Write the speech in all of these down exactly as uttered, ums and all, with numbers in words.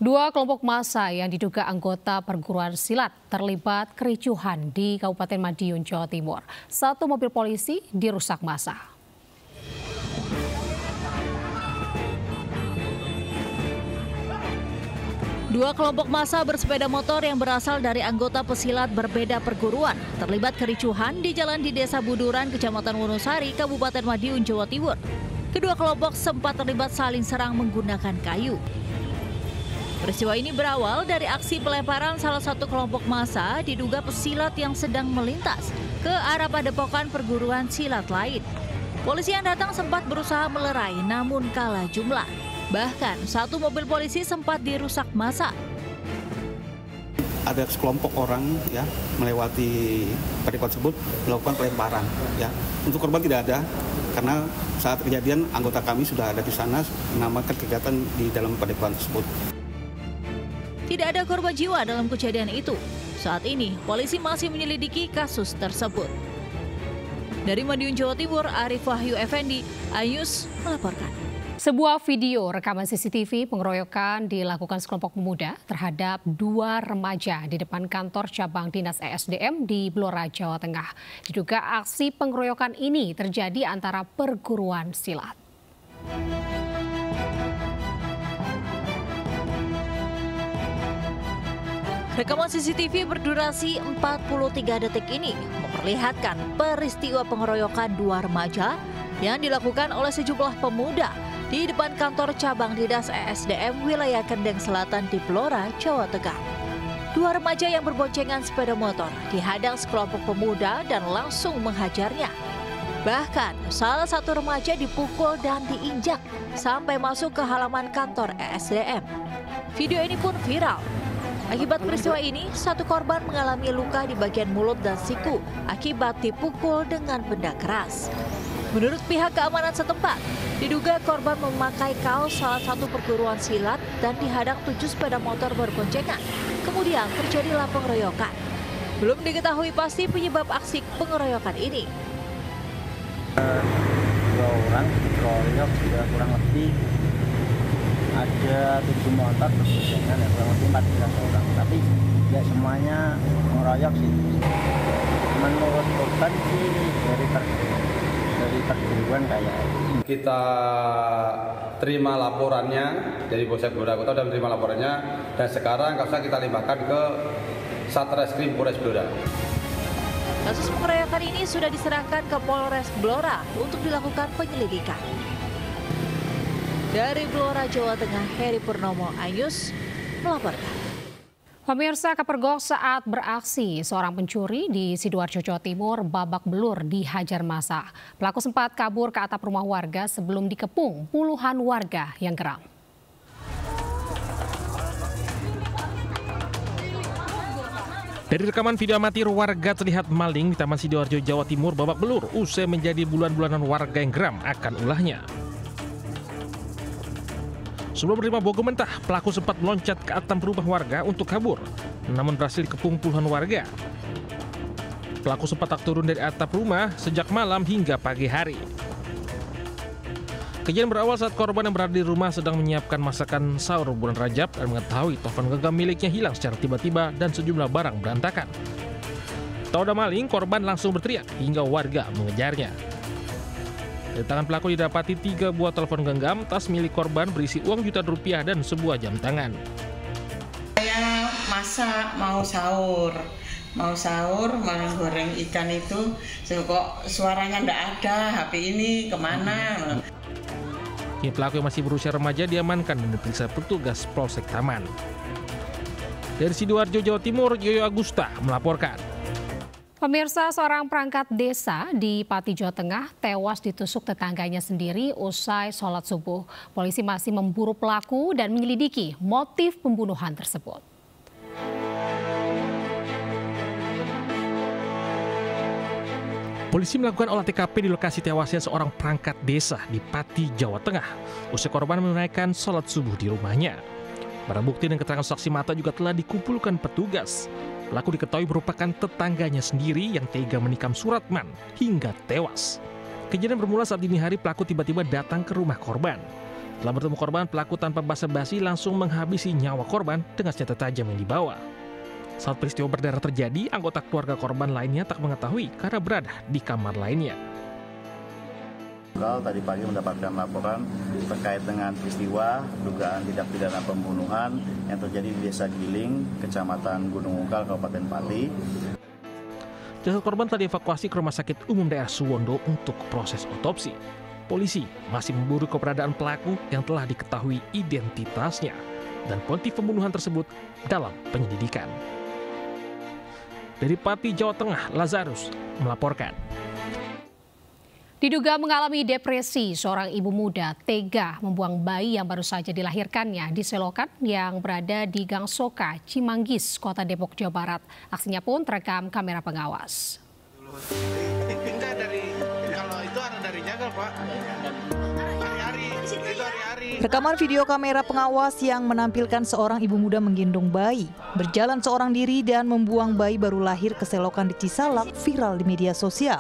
Dua kelompok massa yang diduga anggota perguruan silat terlibat kericuhan di Kabupaten Madiun, Jawa Timur. Satu mobil polisi dirusak massa. Dua kelompok massa bersepeda motor yang berasal dari anggota pesilat berbeda perguruan terlibat kericuhan di jalan di Desa Buduran, Kecamatan Wonosari, Kabupaten Madiun, Jawa Timur. Kedua kelompok sempat terlibat saling serang menggunakan kayu. Peristiwa ini berawal dari aksi pelemparan salah satu kelompok massa diduga pesilat yang sedang melintas ke arah padepokan perguruan silat lain. Polisi yang datang sempat berusaha melerai namun kalah jumlah. Bahkan satu mobil polisi sempat dirusak massa. Ada sekelompok orang ya melewati padepokan tersebut melakukan pelemparan ya. Untuk korban tidak ada karena saat kejadian anggota kami sudah ada di sana mengamankan kegiatan di dalam padepokan tersebut. Tidak ada korban jiwa dalam kejadian itu. Saat ini, polisi masih menyelidiki kasus tersebut. Dari Madiun, Jawa Timur, Arif Wahyu Effendi, Ayus melaporkan. Sebuah video rekaman C C T V pengeroyokan dilakukan sekelompok pemuda terhadap dua remaja di depan kantor cabang Dinas E S D M di Blora, Jawa Tengah. Diduga aksi pengeroyokan ini terjadi antara perguruan silat. Rekaman C C T V berdurasi empat puluh tiga detik ini memperlihatkan peristiwa pengeroyokan dua remaja yang dilakukan oleh sejumlah pemuda di depan kantor cabang Dinas E S D M wilayah Kendeng Selatan di Blora, Jawa Tengah. Dua remaja yang berboncengan sepeda motor dihadang sekelompok pemuda dan langsung menghajarnya. Bahkan salah satu remaja dipukul dan diinjak sampai masuk ke halaman kantor E S D M. Video ini pun viral. Akibat peristiwa ini, satu korban mengalami luka di bagian mulut dan siku akibat dipukul dengan benda keras. Menurut pihak keamanan setempat, diduga korban memakai kaos salah satu perguruan silat dan dihadang tujuh sepeda motor berboncengan. Kemudian terjadilah pengeroyokan. Belum diketahui pasti penyebab aksi pengeroyokan ini. Dua orang dikeroyok sudah kurang lebih ada tujuh motor berboncengan ya, kurang lebih empat belas orang, tapi ya semuanya mengeroyok sih. Menurut korban sih dari per, dari perguruan kayak kita terima laporannya dari Polsek Blora Kota dan terima laporannya dan sekarang kasusnya kita limpahkan ke Satreskrim Polres Blora. Kasus pengeroyokan ini sudah diserahkan ke Polres Blora untuk dilakukan penyelidikan. Dari Blora, Jawa Tengah, Heri Purnomo, Ayus melaporkan. Pemirsa, kepergok saat beraksi, seorang pencuri di Sidoarjo, Jawa Timur babak belur dihajar massa. Pelaku sempat kabur ke atap rumah warga sebelum dikepung puluhan warga yang geram. Dari rekaman video amatir, warga terlihat maling di Taman Sidoarjo, Jawa Timur babak belur usai menjadi bulan-bulanan warga yang geram akan ulahnya. Sebelum menerima bogor mentah, pelaku sempat meloncat ke atap rumah warga untuk kabur, namun berhasil dikepung puluhan warga. Pelaku sempat tak turun dari atap rumah sejak malam hingga pagi hari. Kejadian berawal saat korban yang berada di rumah sedang menyiapkan masakan sahur bulan Rajab dan mengetahui telepon genggam miliknya hilang secara tiba-tiba dan sejumlah barang berantakan. Tahu ada maling, korban langsung berteriak hingga warga mengejarnya. Di tangan pelaku didapati tiga buah telepon genggam, tas milik korban berisi uang jutaan rupiah dan sebuah jam tangan. Saya masak mau sahur, mau sahur mau goreng ikan itu, kok suaranya nggak ada, H P ini kemana? Kini pelaku yang masih berusia remaja diamankan dan diperiksa petugas Polsek Taman. Dari Sidoarjo, Jawa Timur, Yoyo Agusta melaporkan. Pemirsa, seorang perangkat desa di Pati, Jawa Tengah tewas ditusuk tetangganya sendiri usai sholat subuh. Polisi masih memburu pelaku dan menyelidiki motif pembunuhan tersebut. Polisi melakukan olah T K P di lokasi tewasnya seorang perangkat desa di Pati, Jawa Tengah. Usai korban menunaikan sholat subuh di rumahnya. Barang bukti dan keterangan saksi mata juga telah dikumpulkan petugas. Pelaku diketahui merupakan tetangganya sendiri yang tega menikam Suratman hingga tewas. Kejadian bermula saat dini hari pelaku tiba-tiba datang ke rumah korban. Setelah bertemu korban, pelaku tanpa basa-basi langsung menghabisi nyawa korban dengan senjata tajam yang dibawa. Saat peristiwa berdarah terjadi, anggota keluarga korban lainnya tak mengetahui karena berada di kamar lainnya. Tadi pagi mendapatkan laporan terkait dengan peristiwa dugaan tindak pidana pembunuhan yang terjadi di Desa Giling, Kecamatan Gunung Ungkal, Kabupaten Pati. Jasad korban telah dievakuasi ke Rumah Sakit Umum Daerah Suwondo untuk proses otopsi. Polisi masih memburu keberadaan pelaku yang telah diketahui identitasnya dan motif pembunuhan tersebut dalam penyelidikan. Dari Pati, Jawa Tengah, Lazarus melaporkan. Diduga mengalami depresi, seorang ibu muda tega membuang bayi yang baru saja dilahirkannya di selokan yang berada di Gang Soka, Cimanggis, Kota Depok, Jawa Barat. Aksinya pun terekam kamera pengawas. Pindah dari, kalau itu ada dari Jagal, Pak. Hari-hari, itu hari-hari. Rekaman video kamera pengawas yang menampilkan seorang ibu muda menggendong bayi, berjalan seorang diri dan membuang bayi baru lahir ke selokan di Cisalak viral di media sosial.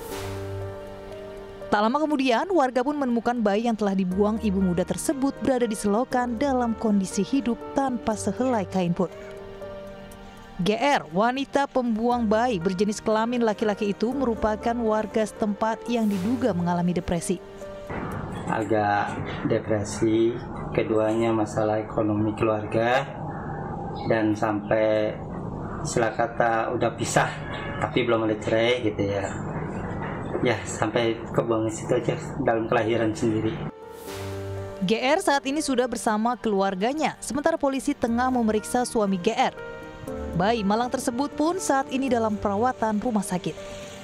Tak lama kemudian, warga pun menemukan bayi yang telah dibuang ibu muda tersebut berada di selokan dalam kondisi hidup tanpa sehelai kain pun. G R, wanita pembuang bayi berjenis kelamin laki-laki itu merupakan warga setempat yang diduga mengalami depresi. Agak depresi, keduanya masalah ekonomi keluarga, dan sampai istilah kata udah pisah, tapi belum ada cerai gitu ya. Ya, sampai kebuang situ aja dalam kelahiran sendiri. G R saat ini sudah bersama keluarganya, sementara polisi tengah memeriksa suami G R. Bayi malang tersebut pun saat ini dalam perawatan rumah sakit.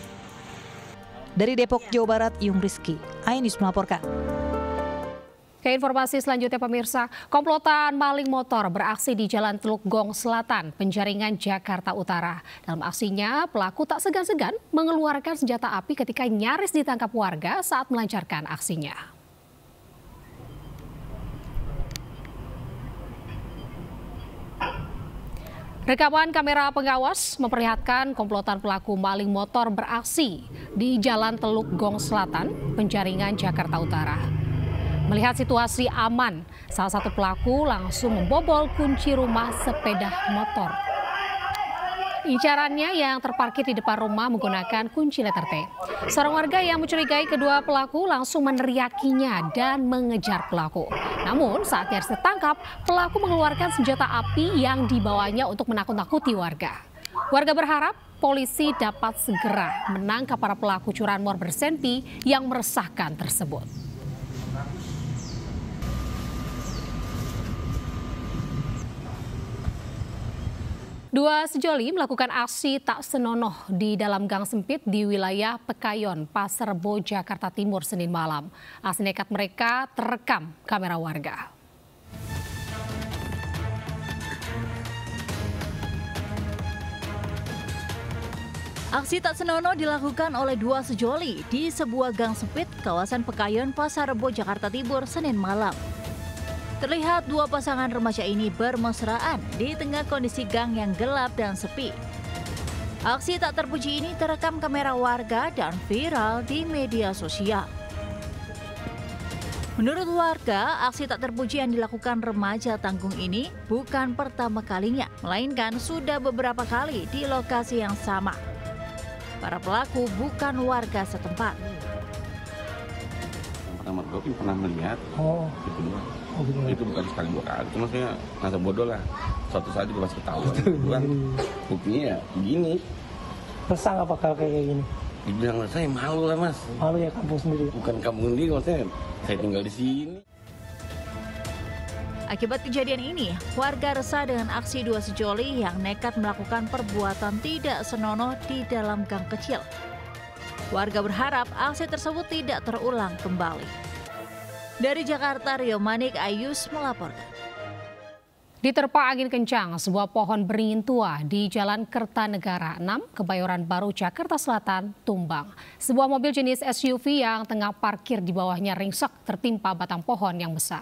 Dari Depok, Jawa Barat, Yung Rizky, iNews melaporkan. Ke informasi selanjutnya pemirsa, komplotan maling motor beraksi di Jalan Teluk Gong Selatan, Penjaringan, Jakarta Utara. Dalam aksinya, pelaku tak segan-segan mengeluarkan senjata api ketika nyaris ditangkap warga saat melancarkan aksinya. Rekaman kamera pengawas memperlihatkan komplotan pelaku maling motor beraksi di Jalan Teluk Gong Selatan, Penjaringan, Jakarta Utara. Melihat situasi aman, salah satu pelaku langsung membobol kunci rumah sepeda motor. Incarannya yang terparkir di depan rumah menggunakan kunci letter T. Seorang warga yang mencurigai kedua pelaku langsung meneriakinya dan mengejar pelaku. Namun saat nyaris tertangkap, pelaku mengeluarkan senjata api yang dibawanya untuk menakut-nakuti warga. Warga berharap polisi dapat segera menangkap para pelaku curanmor bersenpi yang meresahkan tersebut. Dua sejoli melakukan aksi tak senonoh di dalam gang sempit di wilayah Pekayon, Pasar Rebo, Jakarta Timur, Senin malam. Aksi nekat mereka terekam kamera warga. Aksi tak senonoh dilakukan oleh dua sejoli di sebuah gang sempit kawasan Pekayon, Pasar Rebo, Jakarta Timur, Senin malam. Terlihat dua pasangan remaja ini bermesraan di tengah kondisi gang yang gelap dan sepi. Aksi tak terpuji ini terekam kamera warga dan viral di media sosial. Menurut warga, aksi tak terpuji yang dilakukan remaja tanggung ini bukan pertama kalinya, melainkan sudah beberapa kali di lokasi yang sama. Para pelaku bukan warga setempat. Pertama kali pernah melihat, oh, itu doang. Oh, itu bukan sekali dua kali, cuma saya nggak bodoh lah. Suatu saat juga pasti ketahuan. Kan buktinya ya begini. Resah apa kalau kayak gini? Dibilang saya malu lah mas. Malu ya kampung sendiri. Bukan kampung sendiri, maksudnya saya tinggal di sini. Akibat kejadian ini, warga resah dengan aksi dua sejoli yang nekat melakukan perbuatan tidak senonoh di dalam gang kecil. Warga berharap aksi tersebut tidak terulang kembali. Dari Jakarta, Rio Manik, iNews melaporkan. Diterpa angin kencang, sebuah pohon beringin tua di Jalan Kertanegara enam, Kebayoran Baru, Jakarta Selatan, tumbang. Sebuah mobil jenis S U V yang tengah parkir di bawahnya ringsek tertimpa batang pohon yang besar.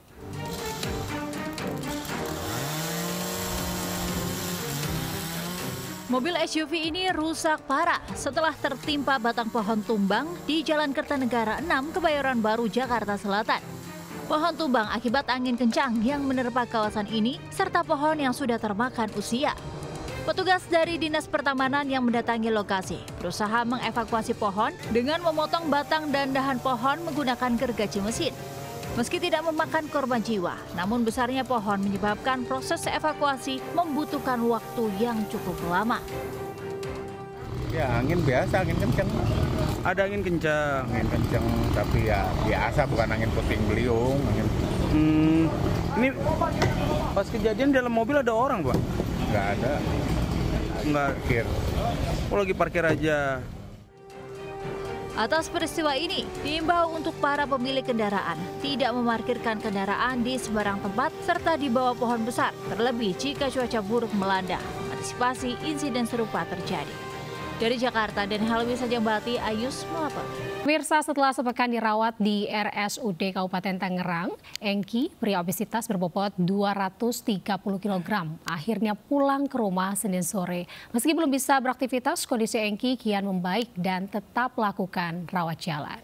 Mobil S U V ini rusak parah setelah tertimpa batang pohon tumbang di Jalan Kertanegara enam, Kebayoran Baru, Jakarta Selatan. Pohon tumbang akibat angin kencang yang menerpa kawasan ini, serta pohon yang sudah termakan usia. Petugas dari Dinas Pertamanan yang mendatangi lokasi berusaha mengevakuasi pohon dengan memotong batang dan dahan pohon menggunakan gergaji mesin. Meski tidak memakan korban jiwa, namun besarnya pohon menyebabkan proses evakuasi membutuhkan waktu yang cukup lama. Ya, angin biasa, angin kencang. Ada angin kencang, angin kencang, tapi ya biasa, bukan angin puting beliung. Angin... Hmm, ini pas kejadian dalam mobil ada orang, Pak? Nggak ada. Nggak parkir. Oh, lagi parkir aja. Atas peristiwa ini, diimbau untuk para pemilik kendaraan tidak memarkirkan kendaraan di sembarang tempat serta di bawah pohon besar, terlebih jika cuaca buruk melanda. Antisipasi insiden serupa terjadi. Dari Jakarta dan Helmi Sajambati, Ayus melapor. Pemirsa, setelah sepekan dirawat di R S U D Kabupaten Tangerang, Engki, pria obesitas berbobot dua ratus tiga puluh kilogram, akhirnya pulang ke rumah Senin sore. Meski belum bisa beraktivitas, kondisi Engki kian membaik dan tetap lakukan rawat jalan.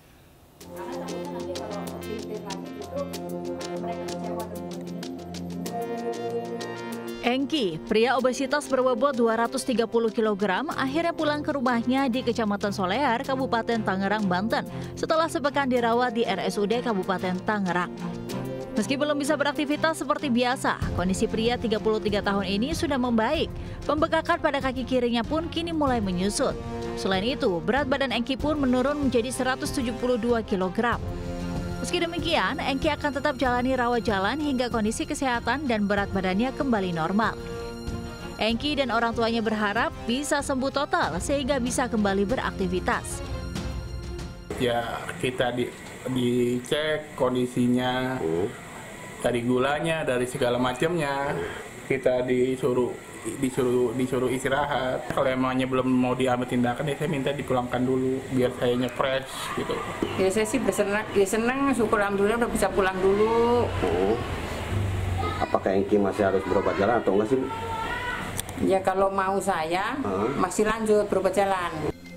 Engki, pria obesitas berbobot dua ratus tiga puluh kilogram, akhirnya pulang ke rumahnya di Kecamatan Solear, Kabupaten Tangerang, Banten, setelah sepekan dirawat di R S U D Kabupaten Tangerang. Meski belum bisa beraktivitas seperti biasa, kondisi pria tiga puluh tiga tahun ini sudah membaik. Pembekakan pada kaki kirinya pun kini mulai menyusut. Selain itu, berat badan Engki pun menurun menjadi seratus tujuh puluh dua kilogram. Meski demikian, Engki akan tetap jalani rawat jalan hingga kondisi kesehatan dan berat badannya kembali normal. Engki dan orang tuanya berharap bisa sembuh total sehingga bisa kembali beraktivitas. Ya, kita di, dicek kondisinya, dari gulanya, dari segala macamnya. Kita disuruh disuruh disuruh istirahat. Kalau emangnya belum mau diambil tindakan, ya saya minta dipulangkan dulu biar sayanya fresh gitu. Ya saya sih bersenang, ya senang, syukur alhamdulillah udah bisa pulang dulu. Oh. Apakah Engki masih harus berobat jalan atau enggak sih? Ya kalau mau saya hmm. masih lanjut berobat jalan.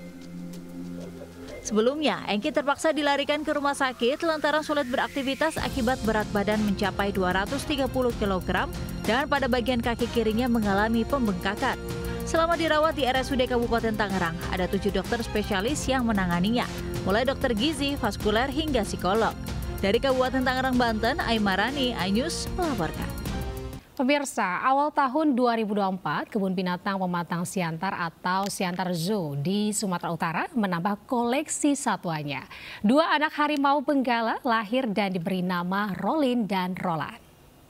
Sebelumnya, Engki terpaksa dilarikan ke rumah sakit lantaran sulit beraktivitas akibat berat badan mencapai dua ratus tiga puluh kilogram dan pada bagian kaki kirinya mengalami pembengkakan. Selama dirawat di R S U D Kabupaten Tangerang, ada tujuh dokter spesialis yang menanganinya, mulai dokter gizi, vaskuler, hingga psikolog. Dari Kabupaten Tangerang, Banten, Aimarani, iNews melaporkan. Pemirsa, awal tahun dua ribu dua puluh empat, Kebun Binatang Pematang Siantar atau Siantar Zoo di Sumatera Utara menambah koleksi satwanya. Dua anak harimau benggala lahir dan diberi nama Rolin dan Roland.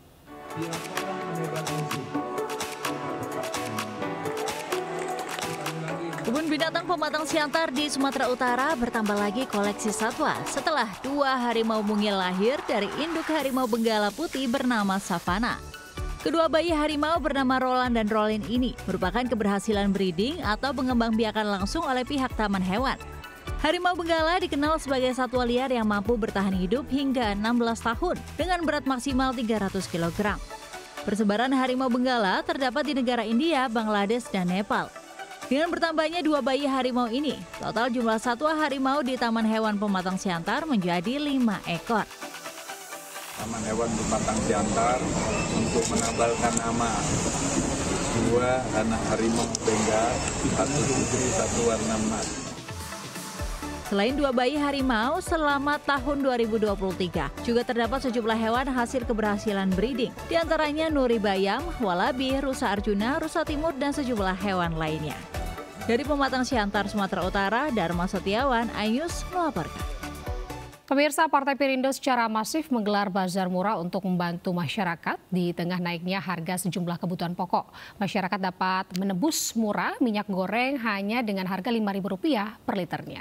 Kebun Binatang Pematang Siantar di Sumatera Utara bertambah lagi koleksi satwa setelah dua harimau mungil lahir dari induk harimau benggala putih bernama Savana. Kedua bayi harimau bernama Roland dan Rolin ini merupakan keberhasilan breeding atau pengembangbiakan langsung oleh pihak taman hewan. Harimau benggala dikenal sebagai satwa liar yang mampu bertahan hidup hingga enam belas tahun dengan berat maksimal tiga ratus kilogram. Persebaran harimau benggala terdapat di negara India, Bangladesh, dan Nepal. Dengan bertambahnya dua bayi harimau ini, total jumlah satwa harimau di Taman Hewan Pematang Siantar menjadi lima ekor. Taman Hewan Pematang Siantar untuk menambalkan nama dua anak harimau benggala, satu putri, satu warna emas. Selain dua bayi harimau, selama tahun dua ribu dua puluh tiga juga terdapat sejumlah hewan hasil keberhasilan breeding, di antaranya nuri bayam, walabi, rusa Arjuna, rusa timur, dan sejumlah hewan lainnya. Dari Pematang Siantar, Sumatera Utara, Dharma Setiawan, iNews melaporkan. Pemirsa, Partai Perindo secara masif menggelar bazar murah untuk membantu masyarakat di tengah naiknya harga sejumlah kebutuhan pokok. Masyarakat dapat menebus murah minyak goreng hanya dengan harga lima ribu rupiah per liternya.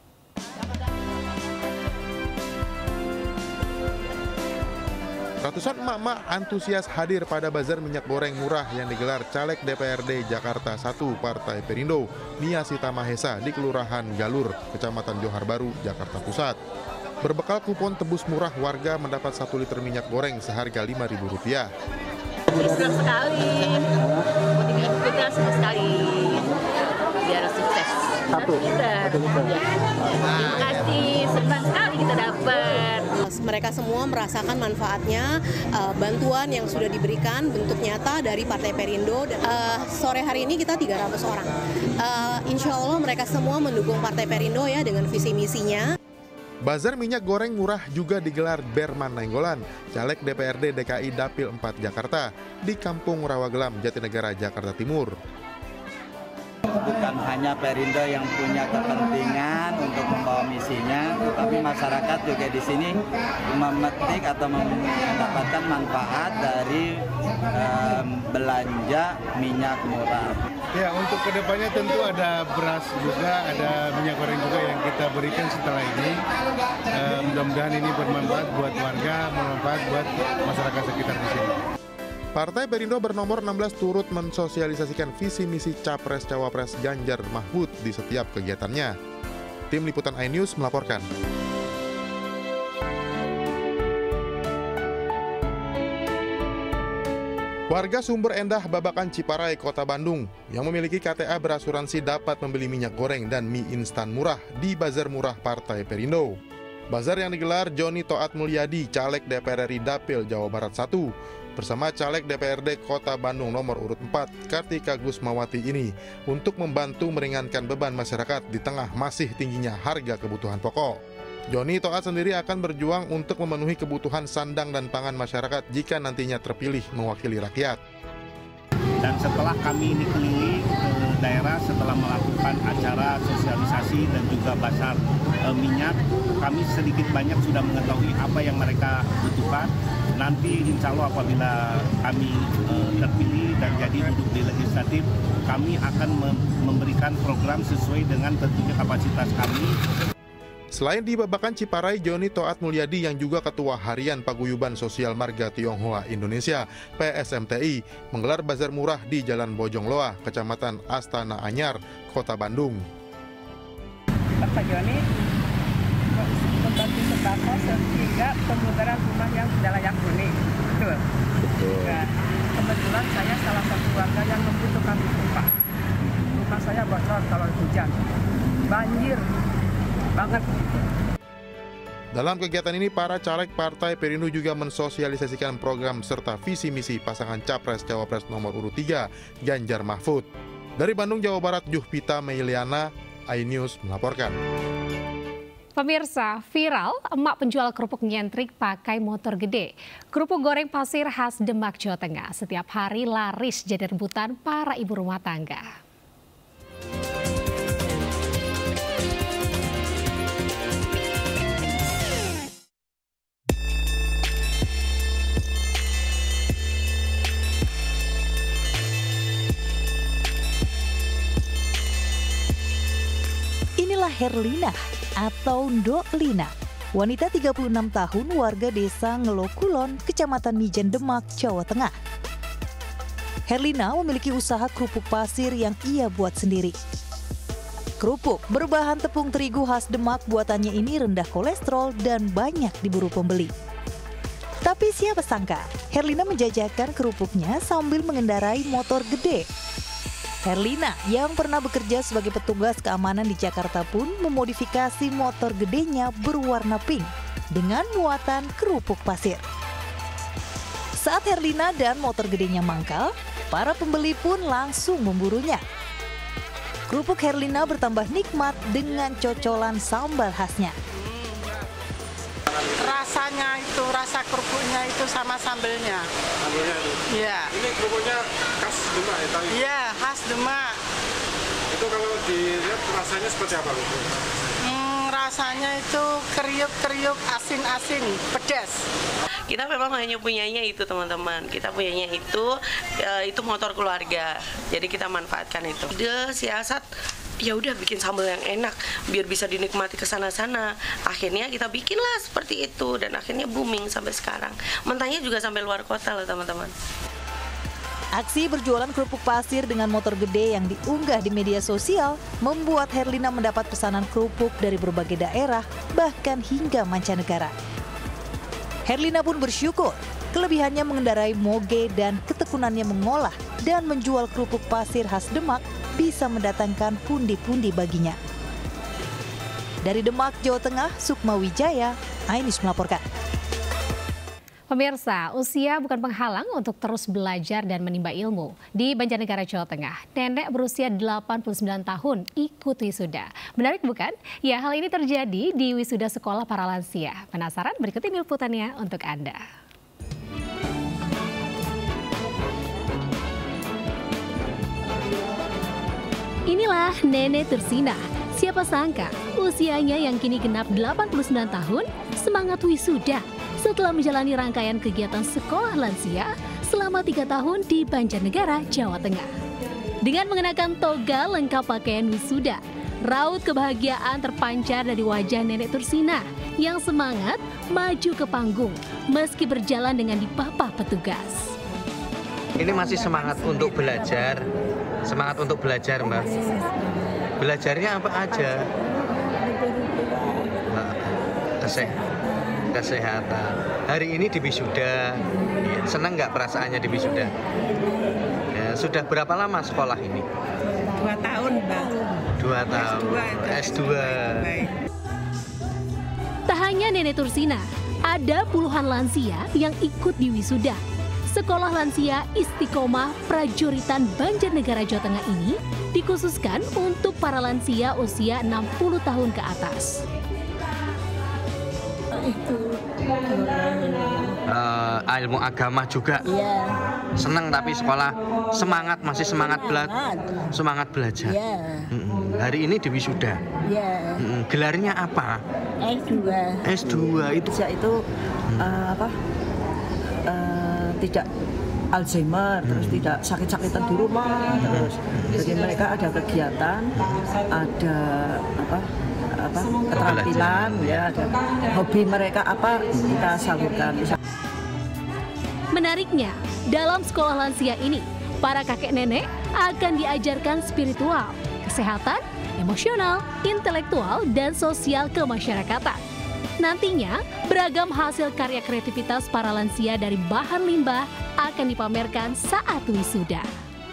Ratusan emak-emak antusias hadir pada bazar minyak goreng murah yang digelar Caleg D P R D Jakarta satu Partai Perindo, Nia Sita Mahesa di Kelurahan Galur, Kecamatan Johar Baru, Jakarta Pusat. Berbekal kupon tebus murah, warga mendapat satu liter minyak goreng seharga lima ribu rupiah. Senang sekali, kita senang sekali, biar sukses. Satu. Satu liter. Ya. Terima kasih, senang sekali kita dapat. Mereka semua merasakan manfaatnya, uh, bantuan yang sudah diberikan bentuk nyata dari Partai Perindo. Uh, sore hari ini kita tiga ratus orang. Uh, insya Allah mereka semua mendukung Partai Perindo ya dengan visi misinya. Bazar minyak goreng murah juga digelar Berman Nainggolan, caleg D P R D D K I Dapil empat Jakarta, di Kampung Rawagelam, Jatinegara, Jakarta Timur. Bukan hanya Perindo yang punya kepentingan untuk membawa misinya, tapi masyarakat juga di sini memetik atau mendapatkan manfaat dari um, belanja minyak murah. Ya, untuk kedepannya tentu ada beras juga, ada minyak goreng juga yang kita berikan setelah ini. E, mudah-mudahan ini bermanfaat buat warga, bermanfaat buat masyarakat sekitar di sini. Partai Perindo bernomor enam belas turut mensosialisasikan visi misi Capres Cawapres Ganjar Mahfud di setiap kegiatannya. Tim Liputan iNews melaporkan. Warga Sumber Endah, Babakan, Ciparai, Kota Bandung yang memiliki K T A berasuransi dapat membeli minyak goreng dan mie instan murah di Bazar Murah Partai Perindo. Bazar yang digelar Joni Toat Mulyadi, caleg D P R R I Dapil Jawa Barat satu, bersama caleg D P R D Kota Bandung nomor urut empat, Kartika Gusmawati ini untuk membantu meringankan beban masyarakat di tengah masih tingginya harga kebutuhan pokok. Joni Toat sendiri akan berjuang untuk memenuhi kebutuhan sandang dan pangan masyarakat jika nantinya terpilih mewakili rakyat. Dan setelah kami ini keliling ke daerah setelah melakukan acara sosialisasi dan juga bazar e, minyak, kami sedikit banyak sudah mengetahui apa yang mereka butuhkan. Nanti insya Allah apabila kami e, terpilih dan jadi duduk di legislatif, kami akan memberikan program sesuai dengan tentunya kapasitas kami. Selain di Babakan Ciparai, Joni Toat Mulyadi yang juga Ketua Harian Paguyuban Sosial Marga Tionghoa Indonesia P S M T I menggelar bazar murah di Jalan Bojongloa, Kecamatan Astana Anyar, Kota Bandung. Pak Joni membantu sembako sehingga pemutaran rumah yang tidak layak huni. Betul. Nah, kebetulan saya salah satu warga yang membutuhkan upah. Rumah saya bocor kalau hujan, banjir banget. Dalam kegiatan ini, para caleg Partai Perindo juga mensosialisasikan program serta visi misi pasangan Capres Cawapres nomor urut tiga, Ganjar Mahfud. Dari Bandung, Jawa Barat, Juhpita Meiliana, iNews melaporkan. Pemirsa, viral emak penjual kerupuk nyentrik pakai motor gede. Kerupuk goreng pasir khas Demak, Jawa Tengah setiap hari laris jadi rebutan para ibu rumah tangga. Inilah Herlina atau Ndok Lina, wanita tiga puluh enam tahun warga desa Ngelokulon, Kecamatan Mijen, Demak, Jawa Tengah. Herlina memiliki usaha kerupuk pasir yang ia buat sendiri. Kerupuk berbahan tepung terigu khas Demak buatannya ini rendah kolesterol dan banyak diburu pembeli. Tapi siapa sangka, Herlina menjajakan kerupuknya sambil mengendarai motor gede. Herlina yang pernah bekerja sebagai petugas keamanan di Jakarta pun memodifikasi motor gedenya berwarna pink dengan muatan kerupuk pasir. Saat Herlina dan motor gedenya mangkal, para pembeli pun langsung memburunya. Kerupuk Herlina bertambah nikmat dengan cocolan sambal khasnya. Rasanya itu, rasa kerupuknya itu sama sambelnya. Sambelnya itu? Iya. Ini kerupuknya khas Demak ya? Iya, khas Demak. Itu kalau dilihat rasanya seperti apa? Hmm, rasanya itu kriuk-kriuk, asin-asin, pedas. Kita memang hanya punyanya itu teman-teman. Kita punyanya itu, uh, itu motor keluarga. Jadi kita manfaatkan itu. Dia siasat. Ya udah bikin sambal yang enak biar bisa dinikmati ke sana-sana. Akhirnya kita bikinlah seperti itu dan akhirnya booming sampai sekarang. Mentahnya juga sampai luar kota loh teman-teman. Aksi berjualan kerupuk pasir dengan motor gede yang diunggah di media sosial membuat Herlina mendapat pesanan kerupuk dari berbagai daerah bahkan hingga mancanegara. Herlina pun bersyukur kelebihannya mengendarai moge dan ketekunannya mengolah dan menjual kerupuk pasir khas Demak bisa mendatangkan pundi-pundi baginya. Dari Demak, Jawa Tengah, Sukma Wijaya, Ainus melaporkan. Pemirsa, usia bukan penghalang untuk terus belajar dan menimba ilmu. Di Banjarnegara, Jawa Tengah, nenek berusia delapan puluh sembilan tahun ikut wisuda. Menarik bukan? Ya, hal ini terjadi di wisuda sekolah para lansia. Penasaran? Berikut ini liputannya untuk Anda. Inilah Nenek Tursina. Siapa sangka usianya yang kini genap delapan puluh sembilan tahun semangat wisuda setelah menjalani rangkaian kegiatan sekolah lansia selama tiga tahun di Banjarnegara, Jawa Tengah. Dengan mengenakan toga lengkap pakaian wisuda, raut kebahagiaan terpancar dari wajah Nenek Tursina yang semangat maju ke panggung meski berjalan dengan dipapah petugas. Ini masih semangat untuk belajar, semangat untuk belajar, Mbak. Belajarnya apa aja? Kesehatan. Kesehatan. Hari ini di wisuda, senang nggak perasaannya di wisuda? Ya, sudah berapa lama sekolah ini? Dua tahun, Mbak. Dua tahun. S dua. Tak hanya Nenek Tursina, ada puluhan lansia yang ikut di wisuda. Sekolah Lansia Istiqomah Prajuritan Banjarnegara, Jawa Tengah ini dikhususkan untuk para lansia usia enam puluh tahun ke atas. Uh, ilmu agama juga. Iya. Senang tapi sekolah semangat, masih semangat belajar. Semangat belajar. Iya. Mm-mm. Hari ini di wisuda. Iya. Mm-mm. Gelarnya apa? S dua. S dua itu. Itu uh, apa? Uh, tidak Alzheimer, hmm. terus tidak sakit-sakitan di rumah, hmm. terus jadi mereka ada kegiatan, ada apa? apa keterampilan ya, ada hobi mereka apa kita salurkan. Menariknya, dalam sekolah lansia ini, para kakek nenek akan diajarkan spiritual, kesehatan, emosional, intelektual, dan sosial kemasyarakatan. Nantinya, beragam hasil karya kreativitas para lansia dari bahan limbah akan dipamerkan saat wisuda.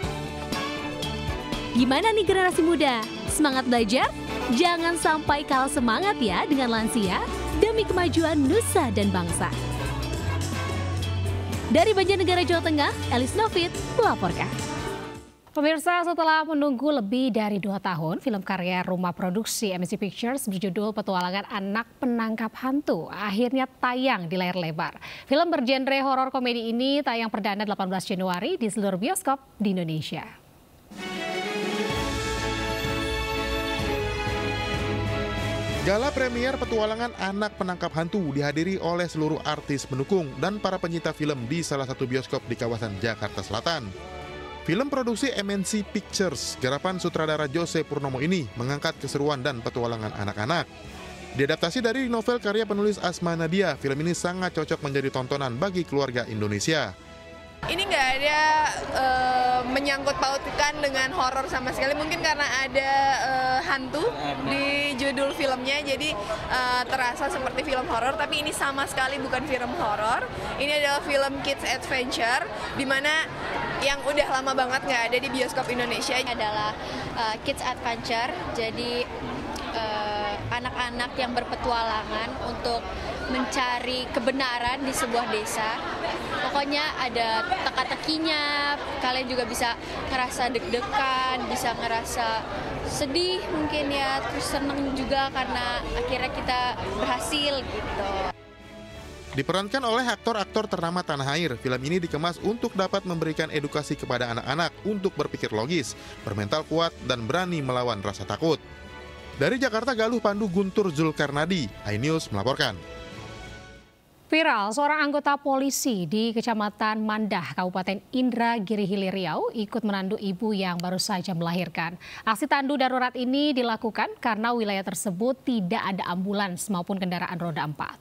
Gimana nih generasi muda? Semangat belajar? Jangan sampai kalah semangat ya dengan lansia demi kemajuan nusa dan bangsa. Dari Banjarnegara, Jawa Tengah, Elis Novit melaporkan. Pemirsa, setelah menunggu lebih dari dua tahun, film karya rumah produksi M N C Pictures berjudul Petualangan Anak Penangkap Hantu akhirnya tayang di layar lebar. Film bergenre horor komedi ini tayang perdana delapan belas Januari di seluruh bioskop di Indonesia. Gala premier Petualangan Anak Penangkap Hantu dihadiri oleh seluruh artis pendukung dan para penyinta film di salah satu bioskop di kawasan Jakarta Selatan. Film produksi M N C Pictures, garapan sutradara Jose Purnomo ini mengangkat keseruan dan petualangan anak-anak. Diadaptasi dari novel karya penulis Asma Nadia, film ini sangat cocok menjadi tontonan bagi keluarga Indonesia. Ini nggak ada uh, menyangkut pautkan dengan horor sama sekali, mungkin karena ada uh, hantu di judul filmnya, jadi uh, terasa seperti film horor, tapi ini sama sekali bukan film horor. Ini adalah film Kids Adventure, di mana yang udah lama banget nggak ada di bioskop Indonesia. Ini adalah uh, Kids Adventure, jadi anak-anak uh, yang berpetualangan untuk mencari kebenaran di sebuah desa. Pokoknya ada teka-tekinya, kalian juga bisa ngerasa deg-degan, bisa ngerasa sedih mungkin ya, terus seneng juga karena akhirnya kita berhasil gitu. Diperankan oleh aktor-aktor ternama tanah air, film ini dikemas untuk dapat memberikan edukasi kepada anak-anak untuk berpikir logis, bermental kuat, dan berani melawan rasa takut. Dari Jakarta, Galuh Pandu Guntur Zulkarnadi, iNews melaporkan. Viral, seorang anggota polisi di Kecamatan Mandah, Kabupaten Indragiri Hilir Riau ikut menandu ibu yang baru saja melahirkan. Aksi tandu darurat ini dilakukan karena wilayah tersebut tidak ada ambulans maupun kendaraan roda empat.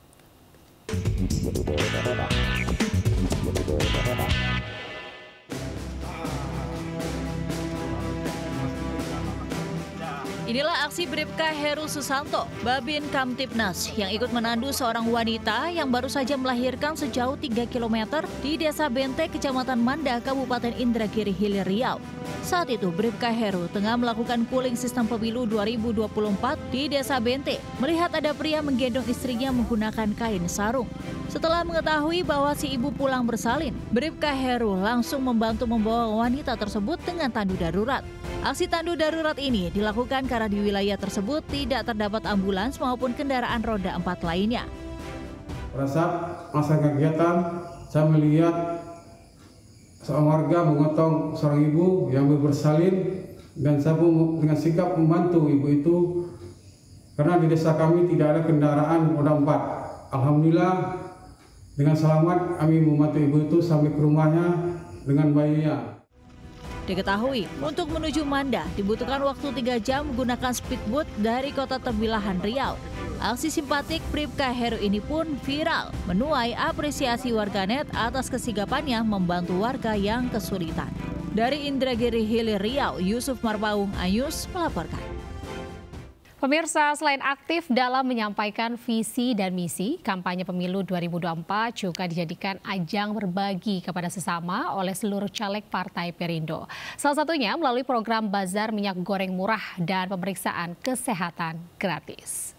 Inilah aksi Bribka Heru Susanto, Babin Kamtipnas, yang ikut menandu seorang wanita yang baru saja melahirkan sejauh tiga kilometer di Desa Bente, Kecamatan Manda, Kabupaten Indragiri Hilir, Riau. Saat itu, Bribka Heru tengah melakukan cooling sistem pemilu dua ribu dua puluh empat di Desa Bente, melihat ada pria menggendong istrinya menggunakan kain sarung. Setelah mengetahui bahwa si ibu pulang bersalin, Bribka Heru langsung membantu membawa wanita tersebut dengan tandu darurat. Aksi tandu darurat ini dilakukan karena di wilayah tersebut tidak terdapat ambulans maupun kendaraan roda empat lainnya. Pada saat masa kegiatan, saya melihat seorang warga menggotong seorang ibu yang bersalin, dan saya pun dengan sikap membantu ibu itu karena di desa kami tidak ada kendaraan roda empat. Alhamdulillah dengan selamat kami membantu ibu itu sampai ke rumahnya dengan bayinya. Diketahui, untuk menuju Manda dibutuhkan waktu tiga jam menggunakan speedboat dari kota Tembilahan, Riau. Aksi simpatik Bribka Heru ini pun viral, menuai apresiasi warganet atas kesigapannya membantu warga yang kesulitan. Dari Indragiri Hilir, Riau, Yusuf Marbaung, Ayus melaporkan. Pemirsa, selain aktif dalam menyampaikan visi dan misi, kampanye pemilu dua ribu dua puluh empat juga dijadikan ajang berbagi kepada sesama oleh seluruh caleg Partai Perindo. Salah satunya melalui program bazar minyak goreng murah dan pemeriksaan kesehatan gratis.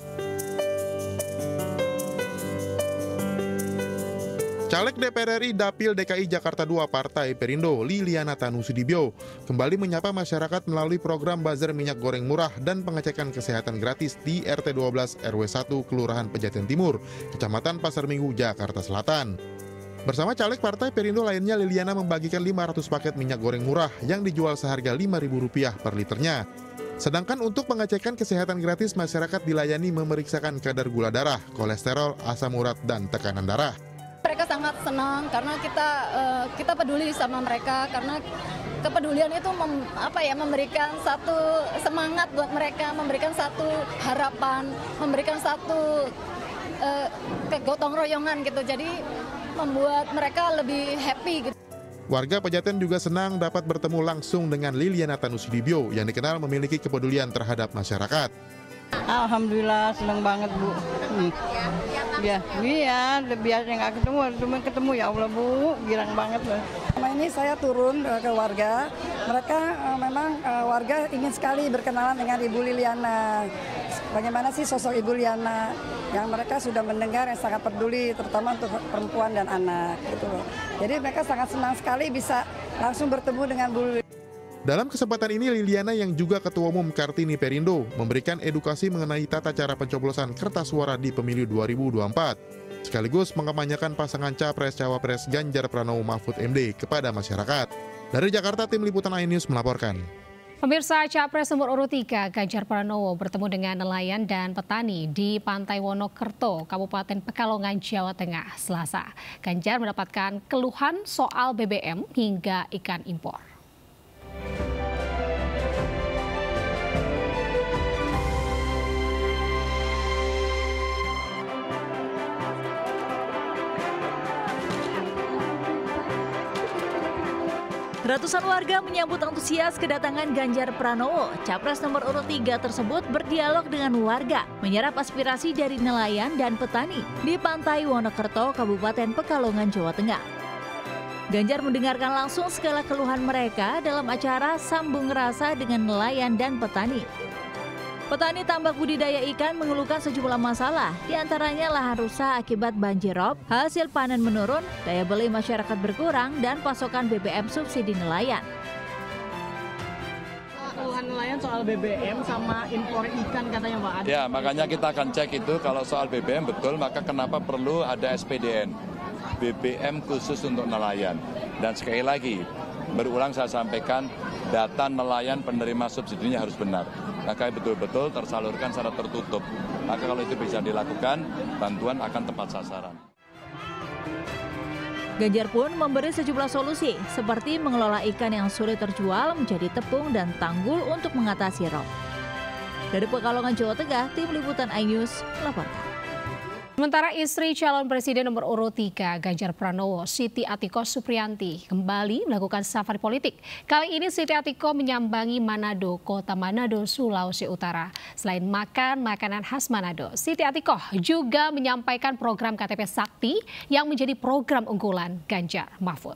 Caleg D P R R I Dapil D K I Jakarta dua Partai Perindo, Liliana Tanusudibyo, kembali menyapa masyarakat melalui program bazar minyak goreng murah dan pengecekan kesehatan gratis di R T dua belas R W satu Kelurahan Pejaten Timur, Kecamatan Pasar Minggu, Jakarta Selatan. Bersama caleg Partai Perindo lainnya, Liliana membagikan lima ratus paket minyak goreng murah yang dijual seharga lima ribu rupiah per liternya. Sedangkan untuk pengecekan kesehatan gratis, masyarakat dilayani memeriksakan kadar gula darah, kolesterol, asam urat, dan tekanan darah. Mereka sangat senang karena kita uh, kita peduli sama mereka, karena kepedulian itu mem, apa ya memberikan satu semangat buat mereka, memberikan satu harapan, memberikan satu uh, kegotong royongan gitu. Jadi membuat mereka lebih happy gitu. Warga Pejaten juga senang dapat bertemu langsung dengan Liliana Tanusudibyo yang dikenal memiliki kepedulian terhadap masyarakat. Alhamdulillah, senang banget Bu. Hmm. Ya, iya, biasa nggak ketemu, cuma ketemu ya Allah Bu, girang banget loh. Selama ini saya turun uh, ke warga, mereka uh, memang uh, warga ingin sekali berkenalan dengan Ibu Liliana. Bagaimana sih sosok Ibu Liliana yang mereka sudah mendengar yang sangat peduli, terutama untuk perempuan dan anak gitu loh. Jadi mereka sangat senang sekali bisa langsung bertemu dengan Bu Liliana. Dalam kesempatan ini, Liliana yang juga Ketua Umum Kartini Perindo memberikan edukasi mengenai tata cara pencoblosan kertas suara di pemilu dua ribu dua puluh empat, sekaligus mengampanyekan pasangan Capres-Cawapres Ganjar Pranowo Mahfud M D kepada masyarakat. Dari Jakarta, Tim Liputan iNews melaporkan. Pemirsa, Capres nomor urut tiga Ganjar Pranowo bertemu dengan nelayan dan petani di Pantai Wonokerto, Kabupaten Pekalongan, Jawa Tengah, Selasa. Ganjar mendapatkan keluhan soal B B M hingga ikan impor. Ratusan warga menyambut antusias kedatangan Ganjar Pranowo. Capres nomor urut tiga tersebut berdialog dengan warga, menyerap aspirasi dari nelayan dan petani di Pantai Wonokerto, Kabupaten Pekalongan, Jawa Tengah. Ganjar mendengarkan langsung segala keluhan mereka dalam acara Sambung Rasa dengan nelayan dan petani. Petani tambak budidaya ikan mengeluhkan sejumlah masalah, diantaranya lahan rusak akibat banjirop, hasil panen menurun, daya beli masyarakat berkurang, dan pasokan B B M subsidi nelayan. Keluhan nelayan soal B B M sama impor ikan katanya Pak. Ada ya, makanya kita akan cek itu kalau soal B B M betul, maka kenapa perlu ada S P D N, B B M khusus untuk nelayan. Dan sekali lagi, berulang saya sampaikan, data nelayan penerima subsidinya harus benar. Maka betul-betul tersalurkan secara tertutup. Maka kalau itu bisa dilakukan, bantuan akan tepat sasaran. Ganjar pun memberi sejumlah solusi, seperti mengelola ikan yang sulit terjual menjadi tepung dan tanggul untuk mengatasi rop. Dari Pekalongan, Jawa Tengah, Tim Liputan iNews melaporkan. Sementara istri calon presiden nomor urut tiga Ganjar Pranowo, Siti Atiko Supriyanti, kembali melakukan safari politik. Kali ini Siti Atiko menyambangi Manado, kota Manado, Sulawesi Utara. Selain makan makanan khas Manado, Siti Atiko juga menyampaikan program K T P Sakti yang menjadi program unggulan Ganjar Mahfud.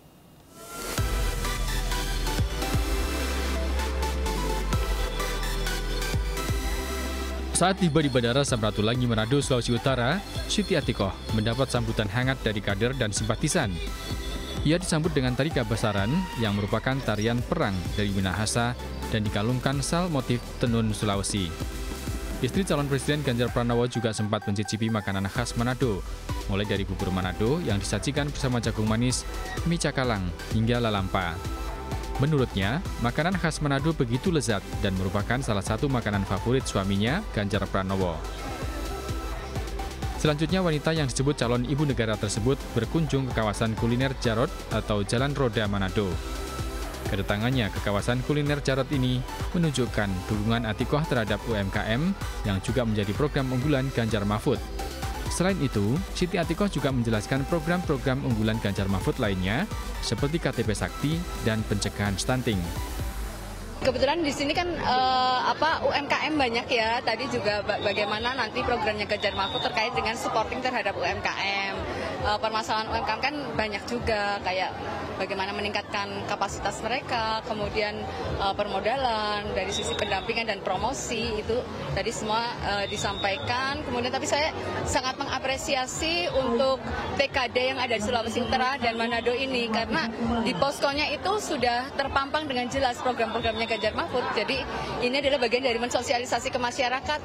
Saat tiba di Bandara Samratulangi Manado, Sulawesi Utara, Siti Atiko mendapat sambutan hangat dari kader dan simpatisan. Ia disambut dengan tari kabasaran yang merupakan tarian perang dari Minahasa dan dikalungkan sal motif tenun Sulawesi. Istri calon presiden Ganjar Pranowo juga sempat mencicipi makanan khas Manado, mulai dari bubur Manado yang disajikan bersama jagung manis, mie cakalang, hingga lalampa. Menurutnya, makanan khas Manado begitu lezat dan merupakan salah satu makanan favorit suaminya, Ganjar Pranowo. Selanjutnya, wanita yang disebut calon ibu negara tersebut berkunjung ke kawasan kuliner Jarot atau Jalan Roda Manado. Kedatangannya ke kawasan kuliner Jarot ini menunjukkan dukungan Atikoh terhadap U M K M yang juga menjadi program unggulan Ganjar Mahfud. Selain itu, Siti Atiko juga menjelaskan program-program unggulan Ganjar Mahfud lainnya seperti K T P Sakti dan pencegahan stunting. Kebetulan di sini kan uh, apa U M K M banyak ya. Tadi juga bagaimana nanti programnya Ganjar Mahfud terkait dengan supporting terhadap U M K M. Uh, permasalahan U M K M kan banyak juga, kayak bagaimana meningkatkan kapasitas mereka, kemudian uh, permodalan, dari sisi pendampingan dan promosi itu tadi semua uh, disampaikan. Kemudian tapi saya sangat mengapresiasi untuk T K D yang ada di Sulawesi Utara dan Manado ini, karena di poskonya itu sudah terpampang dengan jelas program-programnya Ganjar Mahfud. Jadi ini adalah bagian dari mensosialisasi ke masyarakat.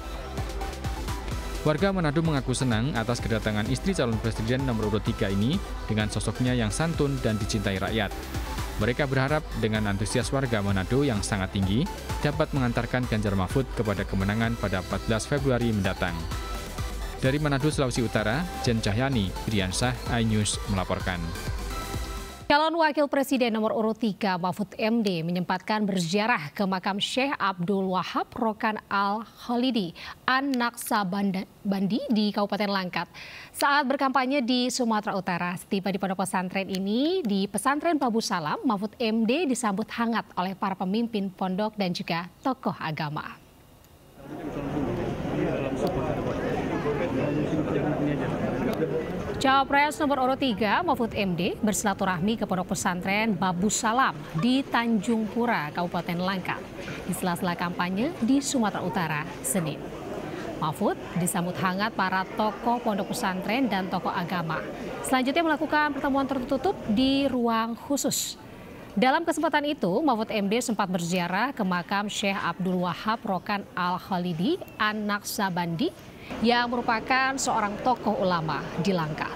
Warga Manado mengaku senang atas kedatangan istri calon presiden nomor urut tiga ini dengan sosoknya yang santun dan dicintai rakyat. Mereka berharap dengan antusias warga Manado yang sangat tinggi dapat mengantarkan Ganjar Mahfud kepada kemenangan pada empat belas Februari mendatang. Dari Manado, Sulawesi Utara, Jen Cahyani, Briansah, iNews melaporkan. Calon Wakil Presiden nomor urut tiga Mahfud M D menyempatkan berziarah ke makam Syekh Abdul Wahab Rokan Al-Khalidi An-Naksabandi di Kabupaten Langkat. Saat berkampanye di Sumatera Utara, setiba di pondok pesantren ini di pesantren Babu Salam, Mahfud M D disambut hangat oleh para pemimpin pondok dan juga tokoh agama. Cawapres nomor urut tiga Mahfud M D bersilaturahmi ke pondok pesantren Babu Salam di Tanjung Pura, Kabupaten Langkat di sela-sela kampanye di Sumatera Utara, Senin. Mahfud disambut hangat para tokoh pondok pesantren dan tokoh agama. Selanjutnya melakukan pertemuan tertutup di ruang khusus. Dalam kesempatan itu, Mahfud M D sempat berziarah ke makam Syekh Abdul Wahab Rokan Al-Khalidi An-Naksabandi yang merupakan seorang tokoh ulama di Langkat.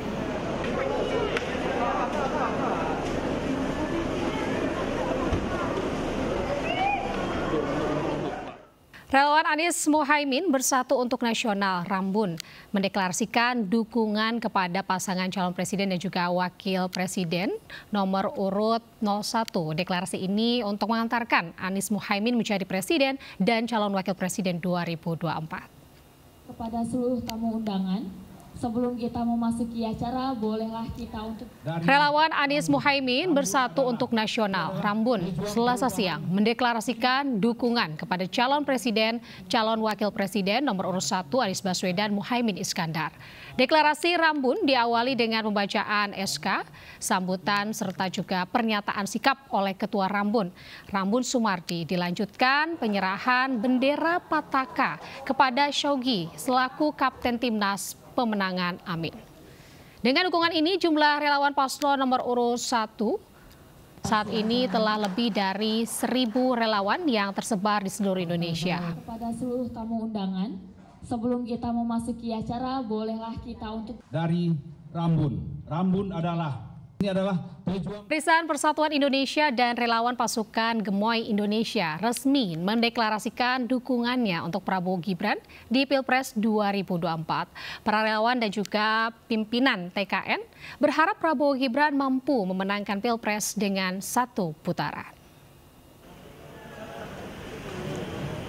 Relawan Anies Muhaimin Bersatu untuk Nasional Rambun mendeklarasikan dukungan kepada pasangan calon presiden dan juga wakil presiden nomor urut nol satu. Deklarasi ini untuk mengantarkan Anies Muhaimin menjadi presiden dan calon wakil presiden dua ribu dua puluh empat. Kepada seluruh tamu undangan, sebelum kita memasuki acara, bolehlah kita untuk... Relawan Anies Muhaimin Bersatu untuk Nasional Rambun Selasa siang mendeklarasikan dukungan kepada calon presiden, calon wakil presiden nomor urut satu Anies Baswedan Muhaimin Iskandar. Deklarasi Rambun diawali dengan pembacaan S K, sambutan serta juga pernyataan sikap oleh Ketua Rambun, Rambun Sumardi. Dilanjutkan penyerahan bendera Pataka kepada Shogi selaku Kapten Timnas pemenangan Amin. Dengan dukungan ini, jumlah relawan paslon nomor urut satu saat ini telah lebih dari seribu relawan yang tersebar di seluruh Indonesia. Kepada seluruh tamu undangan, sebelum kita memasuki acara, bolehlah kita untuk... Dari Rambun. Rambun adalah... Ini adalah Barisan Persatuan Indonesia dan relawan pasukan Gemoy Indonesia resmi mendeklarasikan dukungannya untuk Prabowo Gibran di Pilpres dua ribu dua puluh empat. Para relawan dan juga pimpinan T K N berharap Prabowo Gibran mampu memenangkan Pilpres dengan satu putaran.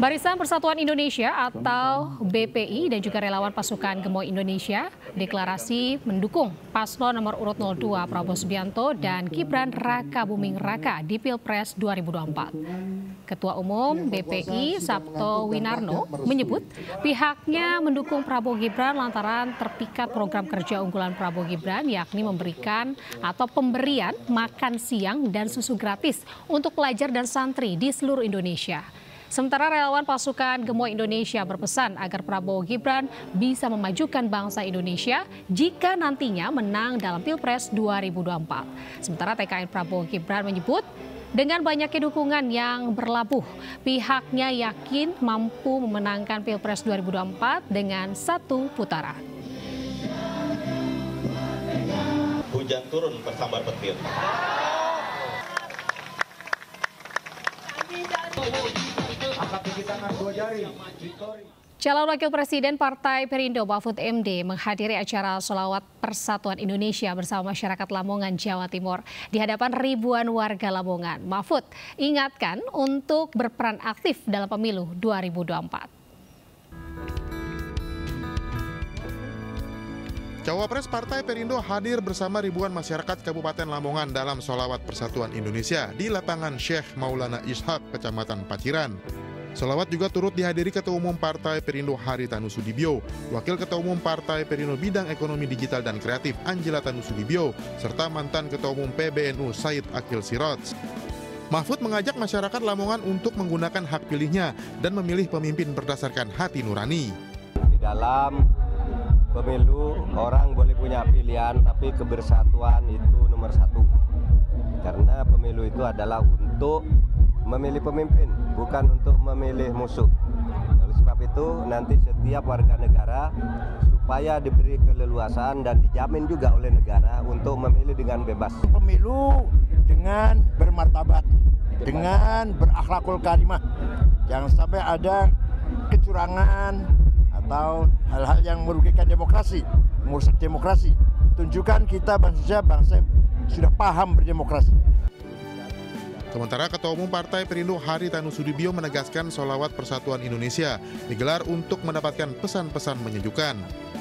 Barisan Persatuan Indonesia atau B P I dan juga relawan pasukan Gemoy Indonesia deklarasi mendukung paslon nomor urut nol dua Prabowo Subianto dan Gibran Raka Buming Raka di Pilpres dua ribu dua puluh empat. Ketua Umum B P I Sabto Winarno menyebut pihaknya mendukung Prabowo Gibran lantaran terpikat program kerja unggulan Prabowo Gibran, yakni memberikan atau pemberian makan siang dan susu gratis untuk pelajar dan santri di seluruh Indonesia. Sementara relawan pasukan Gemoy Indonesia berpesan agar Prabowo Gibran bisa memajukan bangsa Indonesia jika nantinya menang dalam Pilpres dua ribu dua puluh empat. Sementara T K N Prabowo Gibran menyebut dengan banyaknya dukungan yang berlabuh, pihaknya yakin mampu memenangkan Pilpres dua ribu dua puluh empat dengan satu putaran. Hujan turun bersambar petir. Calon Wakil Presiden Partai Perindo Mahfud M D menghadiri acara Sholawat Persatuan Indonesia bersama masyarakat Lamongan, Jawa Timur di hadapan ribuan warga Lamongan. Mahfud ingatkan untuk berperan aktif dalam pemilu dua ribu dua puluh empat. Cawapres Partai Perindo hadir bersama ribuan masyarakat Kabupaten Lamongan dalam Sholawat Persatuan Indonesia di lapangan Syekh Maulana Ishak, Kecamatan Paciran. Sholawat juga turut dihadiri Ketua Umum Partai Perindo Haritanu Sudibyo, Wakil Ketua Umum Partai Perindo Bidang Ekonomi Digital dan Kreatif Anjela Tanu Sudibyo, serta mantan Ketua Umum P B N U Said Akil Siraj. Mahfud mengajak masyarakat Lamongan untuk menggunakan hak pilihnya dan memilih pemimpin berdasarkan hati nurani. Di dalam pemilu orang boleh punya pilihan, tapi kebersatuan itu nomor satu. Karena pemilu itu adalah untuk memilih pemimpin, bukan untuk memilih musuh. Oleh sebab itu nanti setiap warga negara supaya diberi keleluasaan dan dijamin juga oleh negara untuk memilih dengan bebas. Pemilu dengan bermartabat, dengan berakhlakul karimah. Jangan sampai ada kecurangan atau hal-hal yang merugikan demokrasi, merusak demokrasi. Tunjukkan kita bangsa bangsa yang sudah paham berdemokrasi. Sementara Ketua Umum Partai Perindo Haritanu Sudibyo menegaskan Sholawat Persatuan Indonesia digelar untuk mendapatkan pesan-pesan menyejukkan.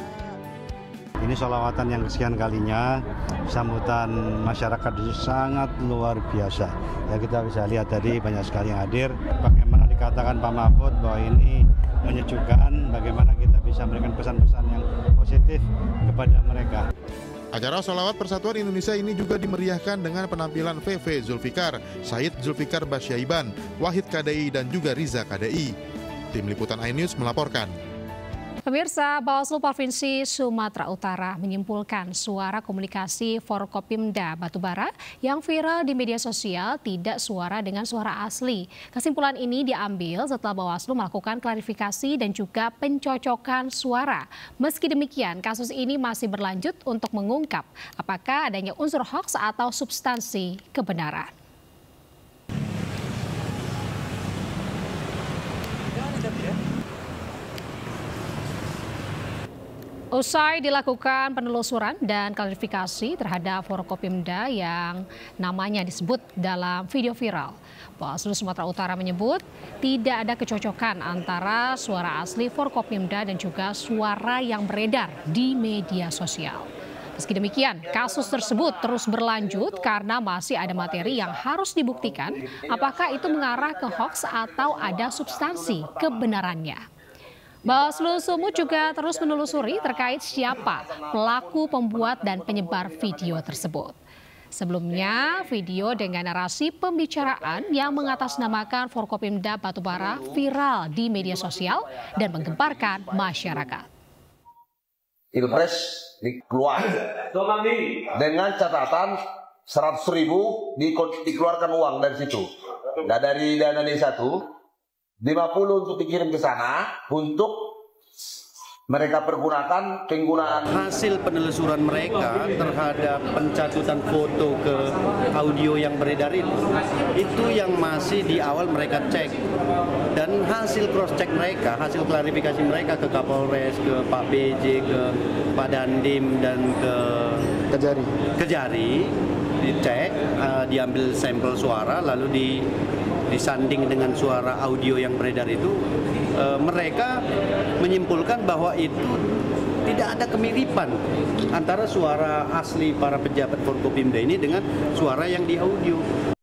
Ini sholawatan yang kesekian kalinya, sambutan masyarakat itu sangat luar biasa. Ya, kita bisa lihat tadi banyak sekali yang hadir. Bagaimana dikatakan Pak Mahfud bahwa ini menyejukkan, bagaimana kita bisa memberikan pesan-pesan yang positif kepada mereka. Acara Sholawat Persatuan Indonesia ini juga dimeriahkan dengan penampilan V V Zulfikar, Said Zulfikar Basyaiban, Wahid K D I, dan juga Riza K D I. Tim Liputan iNews melaporkan. Pemirsa, Bawaslu Provinsi Sumatera Utara menyimpulkan suara komunikasi Forkopimda Batubara yang viral di media sosial tidak suara dengan suara asli. Kesimpulan ini diambil setelah Bawaslu melakukan klarifikasi dan juga pencocokan suara. Meski demikian, kasus ini masih berlanjut untuk mengungkap apakah adanya unsur hoaks atau substansi kebenaran. Usai dilakukan penelusuran dan klarifikasi terhadap Forkopimda yang namanya disebut dalam video viral, Bawaslu Sumatera Utara menyebut tidak ada kecocokan antara suara asli Forkopimda dan juga suara yang beredar di media sosial. Meski demikian, kasus tersebut terus berlanjut karena masih ada materi yang harus dibuktikan apakah itu mengarah ke hoaks atau ada substansi kebenarannya. Bawaslu Sumut juga terus menelusuri terkait siapa pelaku pembuat dan penyebar video tersebut. Sebelumnya, video dengan narasi pembicaraan yang mengatasnamakan Forkopimda Batubara viral di media sosial dan menggemparkan masyarakat. Pilpres dikeluarkan dengan catatan seratus ribu dikeluarkan uang dari situ. Nah, dari dana desa itu lima puluh untuk dikirim ke sana untuk mereka pergunakan penggunaan. Hasil penelusuran mereka terhadap pencatutan foto ke audio yang beredar itu, itu yang masih di awal mereka cek. Dan hasil cross check mereka, hasil klarifikasi mereka ke Kapolres, ke Pak B J, ke Pak Dandim, dan ke Kejari, Kejari dicek, uh, diambil sampel suara, lalu di, disanding dengan suara audio yang beredar itu, uh, mereka menyimpulkan bahwa itu tidak ada kemiripan antara suara asli para pejabat Forkopimda ini dengan suara yang di audio.